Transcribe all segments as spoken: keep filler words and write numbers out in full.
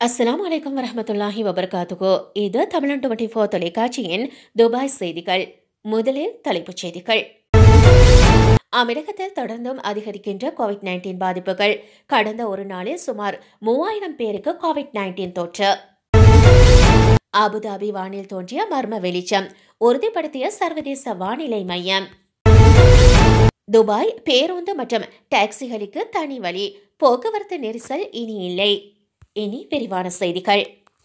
அஸ்ஸலாமு அலைக்கும் வரஹ்மத்துல்லாஹி வபரகாத்துஹு. இது தமிழன் டுவெண்டி ஃபோர் தொலைக்காட்சியின் துபாய் செய்திகள். முதலில் தலைப்புச் செய்திகள். அமெரிக்கத்தில் தொடர்ந்தும் அதிகரிக்கின்ற கோவிட் நைன்டீன் பாதிப்புகள். கடந்த ஒரு நாளில் சுமார் மூவாயிரம் பேருக்கு கோவிட் நைன்டீன் தொற்று. அபுதாபி வானில் தோன்றிய மர்ம வெளிச்சம், உறுதிப்படுத்திய சர்வதேச வானிலை மையம். துபாய் பேருந்து மற்றும் டாக்ஸிகளுக்கு தனி வழி, போக்குவரத்து நெரிசல் இனி இல்லை. இனி விரிவான செய்திகள்.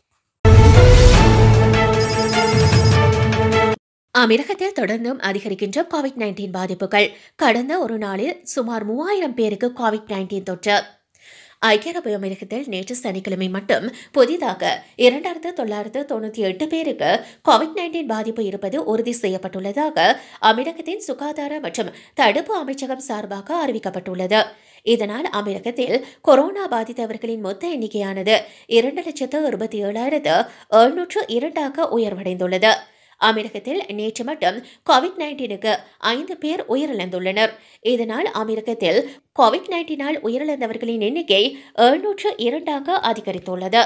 அமெரிக்கத்தில் தொடர்ந்தும் அதிகரிக்கின்ற கோவிட் நைன்டீன் பாதிப்புகள். கடந்த ஒரு நாளில் சுமார் மூவாயிரம் பேருக்கு கோவிட் நைன்டீன் தொற்று. ஐக்கிய அரபு அமெரிக்கத்தில் நேற்று சனிக்கிழமை மட்டும் புதிதாக இரண்டாயிரத்து தொள்ளாயிரத்து தொண்ணூற்றி எட்டு பேருக்கு கோவிட் நைன்டீன் பாதிப்பு இருப்பது உறுதி செய்யப்பட்டுள்ளதாக அமெரிக்கத்தின் சுகாதார மற்றும் தடுப்பு அமைச்சகம் சார்பாக அறிவிக்கப்பட்டுள்ளது. இதனால் அமெரிக்கத்தில் கொரோனா பாதித்தவர்களின் மொத்த எண்ணிக்கையானது இரண்டு லட்சத்து இருபத்தி ஏழாயிரத்து எழுநூற்று இரண்டாக உயர்வடைந்துள்ளது. அமெரிக்கத்தில் நேற்று மட்டும் கோவிட் நைன்டீனுக்கு ஐந்து பேர் உயிரிழந்துள்ளனர். இதனால் அமெரிக்கத்தில் கோவிட் நைன்டீனால் உயிரிழந்தவர்களின் எண்ணிக்கை எழுநூற்று இரண்டாக அதிகரித்துள்ளது.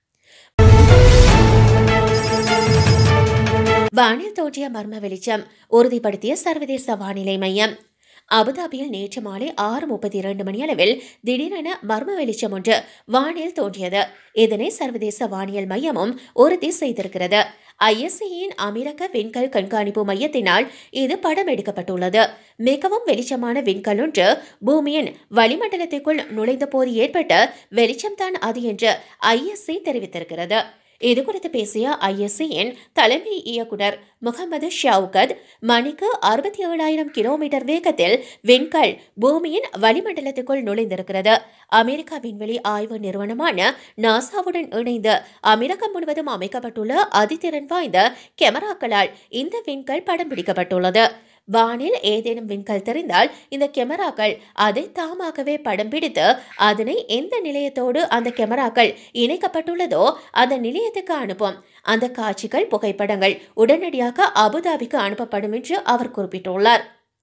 வானில் தோன்றிய மர்ம வெளிச்சம், உறுதிப்படுத்திய சர்வதேச வானிலை மையம். அபுதாபியில் நேற்று மாலை ஆறு முப்பத்தி இரண்டு மணி அளவில் திடீரென மர்ம வெளிச்சம் ஒன்று வானில் தோன்றியது. இதனை சர்வதேச வானியல் மையமும் உறுதி செய்திருக்கிறது. ஐஎஸ்சியின் அமெரிக்க விண்கல் கண்காணிப்பு மையத்தினால் இது படம் எடுக்கப்பட்டுள்ளது. மிகவும் வெளிச்சமான விண்கல் ஒன்று பூமியின் வளிமண்டலத்திற்குள் நுழைந்த போது ஏற்பட்ட வெளிச்சம்தான் அது என்று ஐஎஸ்சி தெரிவித்திருக்கிறது. இதுகுறித்து பேசிய ஐஎஸ்சியின் தலைமை இயக்குநர் முகமது ஷவுகத், மணிக்கு அறுபத்தி ஏழாயிரம் கிலோமீட்டர் வேகத்தில் விண்கல் பூமியின் வளிமண்டலத்திற்குள் நுழைந்திருக்கிறது. அமெரிக்க விண்வெளி ஆய்வு நிறுவனமான நாசாவுடன் இணைந்து அமெரிக்கா முழுவதும் அமைக்கப்பட்டுள்ள அதிதிறன் வாய்ந்த கேமராக்களால் இந்த விண்கல் படம் பிடிக்கப்பட்டுள்ளது. வானில் ஏதேனும் விண்கல் தெரிந்தால் இந்த கேமராக்கள் அதை தாமாகவே படம் பிடித்து அதனை எந்த நிலையத்தோடு அந்த கேமராக்கள் இணைக்கப்பட்டுள்ளதோ அந்த நிலையத்துக்கு அனுப்பும். அந்த காட்சிகள், புகைப்படங்கள் உடனடியாக அபுதாபிக்கு அனுப்பப்படும் என்று அவர் குறிப்பிட்டுள்ளார்.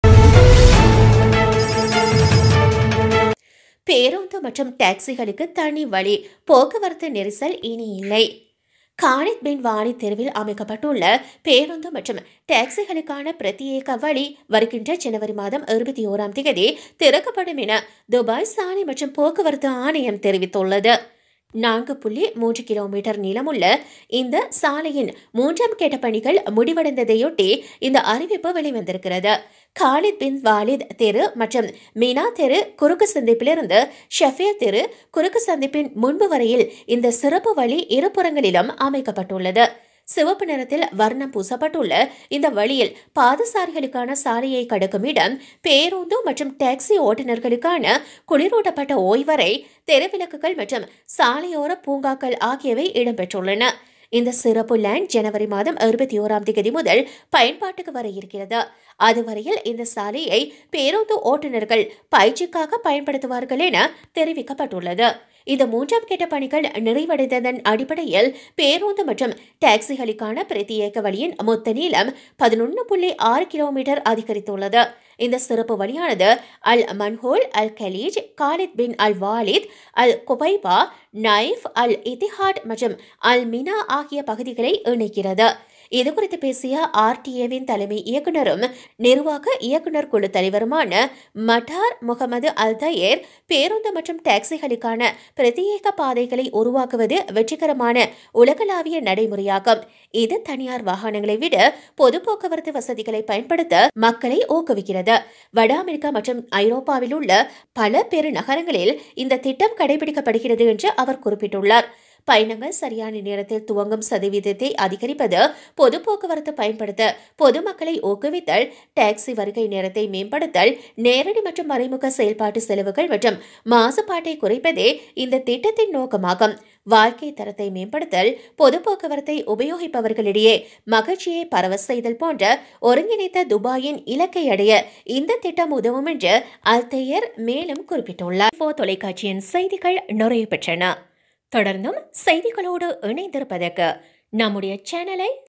பேருந்து மற்றும் டாக்ஸிகளுக்கு தனி வழி, போக்குவரத்து நெரிசல் இனி இல்லை. காலித் பின் வாலித் தெருவில் அமைக்கப்பட்டுள்ள பேருந்து மற்றும் டாக்ஸிகளுக்கான பிரத்யேக வழி வருகின்ற ஜனவரி மாதம் இருபத்தி ஓராம் தேதி திறக்கப்படும் என துபாய் சாலை மற்றும் போக்குவரத்து ஆணையம் தெரிவித்துள்ளது. நான்கு புள்ளி மூன்று கிலோமீட்டர் நீளமுள்ள இந்த சாலையின் மூன்றாம் கட்ட பணிகள் முடிவடைந்ததையொட்டி இந்த அறிவிப்பு வெளிவந்திருக்கிறது. காலித் பின் வாலித் தெரு மற்றும் மீனா தெரு குறுக்கு சந்திப்பிலிருந்து ஷஃபியா தெரு குறுக்கு சந்திப்பின் முன்பு வரையில் இந்த சிறப்பு வழி இருபுறங்களிலும் அமைக்கப்பட்டுள்ளது. சிவப்பு நிறத்தில் வர்ணம் பூசப்பட்டுள்ள இந்த வழியில் பாதசாரிகளுக்கான சாலையை கடக்கும் இடம், பேருந்து மற்றும் டாக்ஸி ஓட்டுநர்களுக்கான குளிரூட்டப்பட்ட ஓய்வறை, தெருவிளக்குகள் மற்றும் சாலையோர பூங்காக்கள் ஆகியவை இடம்பெற்றுள்ளன. இந்த சிறப்பு லேண்ட் ஜனவரி மாதம் இருபத்தி ஓராம் தேதி முதல் பயன்பாட்டுக்கு வர இருக்கிறது. அதுவரையில் இந்த சாலையை பேருந்து ஓட்டுநர்கள் பயிற்சிக்காக பயன்படுத்துவார்கள் என தெரிவிக்கப்பட்டுள்ளது. இந்த மூன்றாம் கட்ட பணிகள் நிறைவடைந்ததன் அடிப்படையில் பேருந்து மற்றும் டாக்ஸிகளுக்கான பிரத்யேக வழியின் மொத்த நீளம் பதினொன்று புள்ளி ஆறு கிலோமீட்டர் அதிகரித்துள்ளது. இந்த சிறப்பு வழியானது Al Mankhool, Al Khaleej, Khalid bin Al Waleed, Al Ghubaiba, Naif, Al Ittihad மற்றும் அல் மினா ஆகிய பகுதிகளை இணைக்கிறது. இதுகுறித்து பேசிய ஆர்டிஏவின் தலைமை இயக்குநரும் நிர்வாக இயக்குநர் குழு தலைவருமான மட்டார் முகமது அல் தயேர், பேருந்து மற்றும் டாக்ஸிகளுக்கான பிரத்யேக பாதைகளை உருவாக்குவது வெற்றிகரமான உலகளாவிய நடைமுறையாகும். இது தனியார் வாகனங்களை விட பொது போக்குவரத்து வசதிகளை பயன்படுத்த மக்களை ஊக்குவிக்கிறது. வட அமெரிக்கா மற்றும் ஐரோப்பாவில் உள்ள பல பெருநகரங்களில் இந்த திட்டம் கடைபிடிக்கப்படுகிறது என்று அவர் குறிப்பிட்டுள்ளார். பயணங்கள் சரியான நேரத்தில் துவங்கும் சதவீதத்தை அதிகரிப்பது, பொது போக்குவரத்து பயன்படுத்த பொதுமக்களை ஊக்குவித்தல், டாக்ஸி வருகை நேரத்தை மேம்படுத்தல், நேரடி மற்றும் மறைமுக செயல்பாட்டு செலவுகள் மற்றும் மாசுபாட்டை குறைப்பதே இந்த திட்டத்தின் நோக்கமாகும். வாழ்க்கை தரத்தை மேம்படுத்தல், பொது போக்குவரத்தை உபயோகிப்பவர்களிடையே மகிழ்ச்சியை பரவ செய்தல் போன்ற ஒருங்கிணைத்த துபாயின் இலக்கை அடைய இந்த திட்டம் உதவும் என்று அல்தேயர் மேலும் குறிப்பிட்டுள்ளார். தொலைக்காட்சியின் செய்திகள் நிறைவு பெற்றன. தொடர்ந்தும் செய்திகளோடு இணைந்திருப்பதற்கு நம்முடைய சேனலை